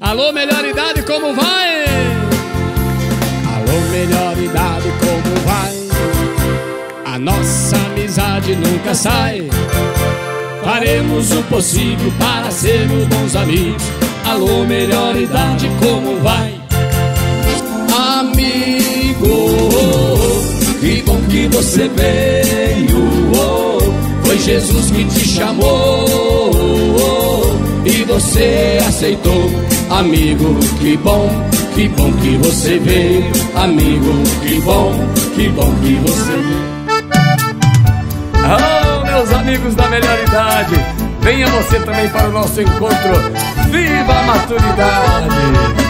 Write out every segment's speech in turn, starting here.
Alô, melhor idade, como vai? Alô, melhor idade, como vai? A nossa amizade nunca sai. Faremos o possível para sermos bons amigos. Alô, melhor idade, como vai? Amigo, que bom que você veio. Foi Jesus que te chamou e você aceitou. Amigo, que bom que você veio. Amigo, que bom que você veio. Oh, meus amigos da melhor idade, venha você também para o nosso encontro Viva a Maturidade.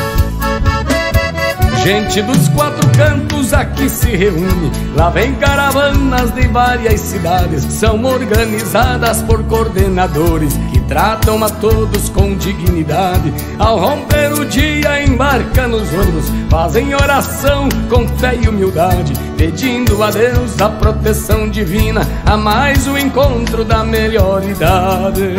Gente dos quatro cantos aqui se reúne. Lá vem caravanas de várias cidades. São organizadas por coordenadores que tratam a todos com dignidade. Ao romper o dia embarca nos ônibus, fazem oração com fé e humildade, pedindo a Deus a proteção divina, a mais o encontro da melhor idade.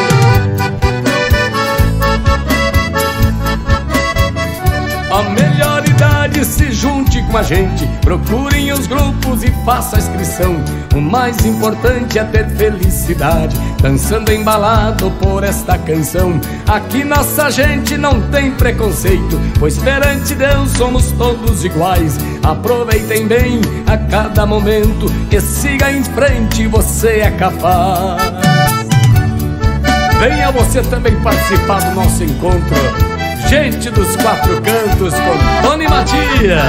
A melhor idade se junte com a gente, procurem os grupos e faça a inscrição. O mais importante é ter felicidade, dançando embalado por esta canção. Aqui nossa gente não tem preconceito, pois perante Deus somos todos iguais. Aproveitem bem a cada momento e siga em frente, você é capaz. Venha você também participar do nosso encontro Gente dos Quatro Cantos com Tony Matias.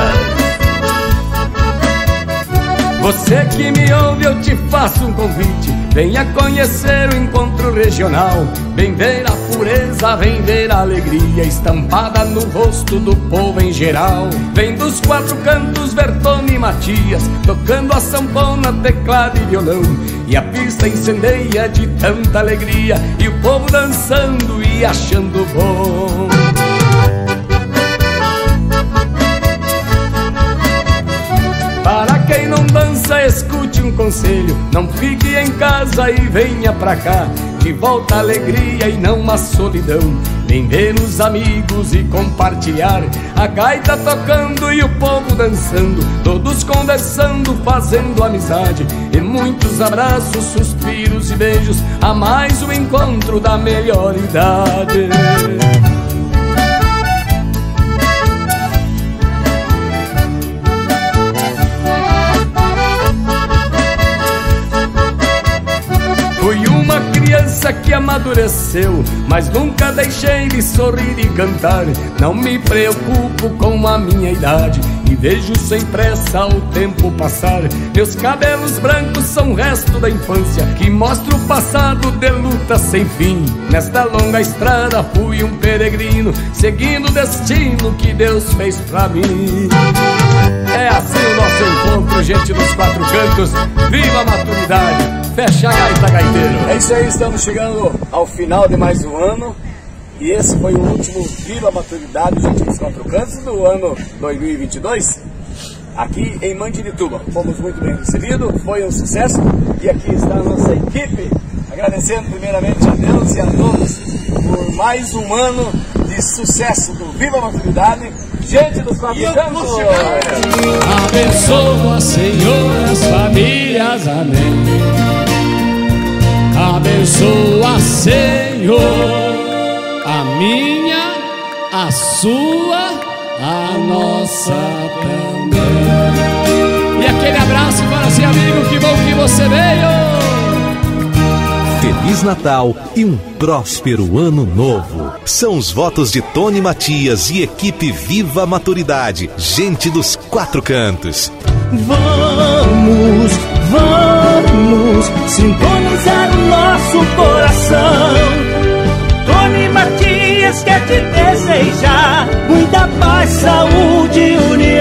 Você que me ouve, eu te faço um convite. Venha conhecer o encontro regional. Vem ver a pureza, vem ver a alegria estampada no rosto do povo em geral. Vem dos quatro cantos ver Tony Matias tocando a sanfona, teclado e violão. E a pista incendeia de tanta alegria, e o povo dançando e achando bom. Para quem não dança, escute um conselho: não fique em casa e venha pra cá. De volta a alegria e não a solidão. Vem ver os amigos e compartilhar. A gaita tocando e o povo dançando, todos conversando, fazendo amizade. E muitos abraços, suspiros e beijos, a mais o encontro da melhor idade. Fui uma criança que amadureceu, mas nunca deixei de sorrir e cantar. Não me preocupo com a minha idade e vejo sem pressa o tempo passar. Meus cabelos brancos são resto da infância, que mostra o passado de luta sem fim. Nesta longa estrada fui um peregrino, seguindo o destino que Deus fez pra mim. É assim o nosso encontro, gente dos quatro cantos. Viva a maturidade! Fecha a gaita, gaiteiro. É isso aí, estamos chegando ao final de mais um ano. E esse foi o último Viva a Maturidade, gente dos quatro cantos, do ano 2022. Aqui em Mandirituba. Fomos muito bem recebidos, foi um sucesso. E aqui está a nossa equipe, agradecendo primeiramente a Deus e a todos por mais um ano de sucesso do Viva a Maturidade. Gente dos quatro cantos. Abençoa, Senhor, as famílias, amém. Abençoa, Senhor, a minha, a sua, a nossa também. E aquele abraço para esse amigo, que bom que você veio. Feliz Natal e um próspero Ano Novo. São os votos de Tony Matias e equipe Viva a Maturidade, gente dos quatro cantos. Vamos sintonizar o nosso coração. Tony Matias quer te desejar muita paz, saúde e união.